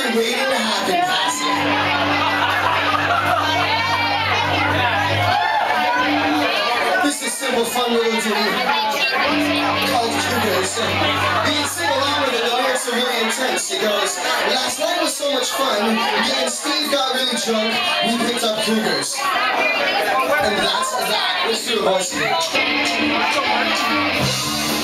been waiting to happen, classic. This is simple, fun little ditty called Cougars. You can sing along with it, the lyrics are really intense. It goes, last night was so much fun, me and Steve got really drunk, we picked up Cougars. And that's that. Let's do a voice.